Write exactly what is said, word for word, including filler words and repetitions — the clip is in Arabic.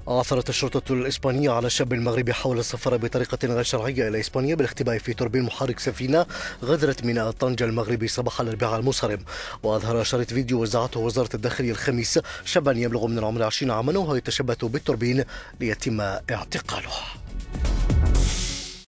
عثرت الشرطة الإسبانية على شاب مغربي حاول السفر بطريقة غير شرعية إلى إسبانيا بالاختباء في توربين محرك سفينة غادرت ميناء طنجة المغربي صباح الأربعاء المنصرم. وأظهر شريط فيديو وزعته وزارة الداخلية الخميس شابا يبلغ من العمر عشرين عاما وهو يتشبث بالتوربين ليتم اعتقاله.